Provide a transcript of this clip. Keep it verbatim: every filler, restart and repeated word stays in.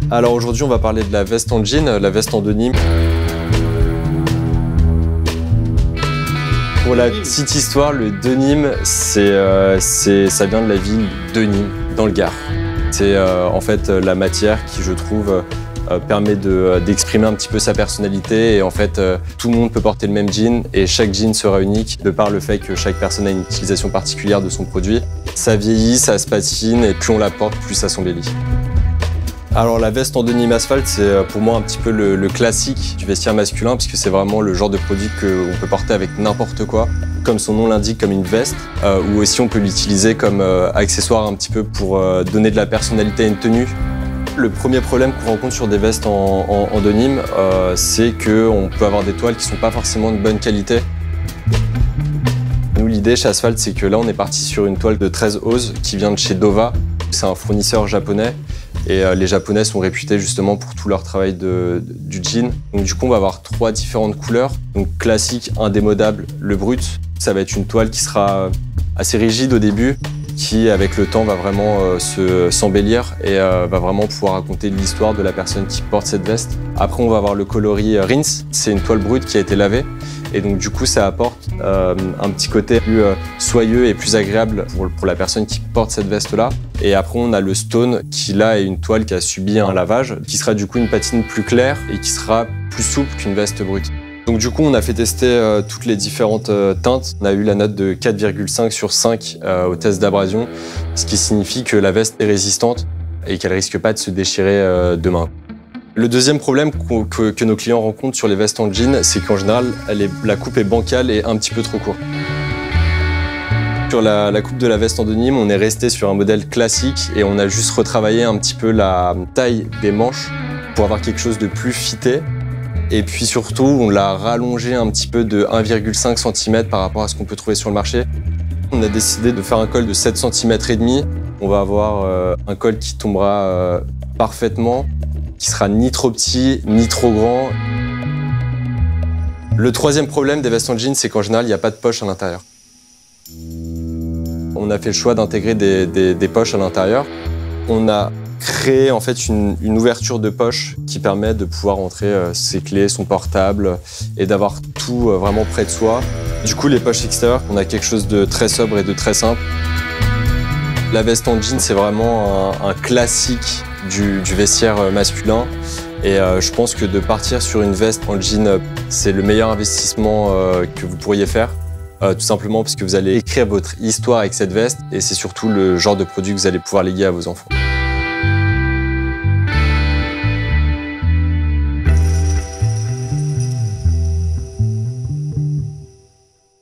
Alors aujourd'hui, on va parler de la veste en jean, la veste en denim. Pour la petite histoire, le denim, c'est, euh, c'est, ça vient de la ville de Nîmes, dans le Gard. C'est euh, en fait la matière qui, je trouve, euh, permet de, d'exprimer un petit peu sa personnalité. Et en fait, euh, tout le monde peut porter le même jean et chaque jean sera unique de par le fait que chaque personne a une utilisation particulière de son produit. Ça vieillit, ça se patine et plus on la porte, plus ça s'embellit. Alors la veste en denim asphalte, c'est pour moi un petit peu le, le classique du vestiaire masculin puisque c'est vraiment le genre de produit qu'on peut porter avec n'importe quoi, comme son nom l'indique, comme une veste, euh, ou aussi on peut l'utiliser comme euh, accessoire un petit peu pour euh, donner de la personnalité à une tenue. Le premier problème qu'on rencontre sur des vestes en, en, en denim, euh, c'est qu'on peut avoir des toiles qui ne sont pas forcément de bonne qualité. Nous, l'idée chez Asphalt, c'est que là, on est parti sur une toile de treize oses qui vient de chez Dova. C'est un fournisseur japonais et euh, les Japonais sont réputés justement pour tout leur travail de, de, du jean. Donc du coup, on va avoir trois différentes couleurs. Donc classique, indémodable, le brut. Ça va être une toile qui sera assez rigide au début, qui avec le temps va vraiment euh, se, s'embellir et euh, va vraiment pouvoir raconter l'histoire de la personne qui porte cette veste. Après, on va avoir le coloris rinse. C'est une toile brute qui a été lavée. Et donc du coup, ça apporte euh, un petit côté plus euh, soyeux et plus agréable pour, pour la personne qui porte cette veste-là. Et après, on a le stone qui, là, est une toile qui a subi un lavage, qui sera du coup une patine plus claire et qui sera plus souple qu'une veste brute. Donc du coup, on a fait tester euh, toutes les différentes euh, teintes. On a eu la note de quatre virgule cinq sur cinq euh, au test d'abrasion, ce qui signifie que la veste est résistante et qu'elle risque pas de se déchirer euh, demain. Le deuxième problème que, que nos clients rencontrent sur les vestes en jean, c'est qu'en général, elle est, la coupe est bancale et un petit peu trop courte. Sur la, la coupe de la veste en denim, on est resté sur un modèle classique et on a juste retravaillé un petit peu la taille des manches pour avoir quelque chose de plus fité. Et puis surtout, on l'a rallongé un petit peu de un virgule cinq centimètres par rapport à ce qu'on peut trouver sur le marché. On a décidé de faire un col de sept centimètres et demi. On va avoir euh, un col qui tombera euh, parfaitement, qui sera ni trop petit, ni trop grand. Le troisième problème des vestes en jean, c'est qu'en général, il n'y a pas de poche à l'intérieur. On a fait le choix d'intégrer des, des, des poches à l'intérieur. On a créé en fait une, une ouverture de poche qui permet de pouvoir entrer euh, ses clés, son portable et d'avoir tout euh, vraiment près de soi. Du coup, les poches extérieures, on a quelque chose de très sobre et de très simple. La veste en jean, c'est vraiment un, un classique du, du vestiaire masculin. Et euh, je pense que de partir sur une veste en jean, c'est le meilleur investissement euh, que vous pourriez faire. Euh, tout simplement parce que vous allez écrire votre histoire avec cette veste et c'est surtout le genre de produit que vous allez pouvoir léguer à vos enfants.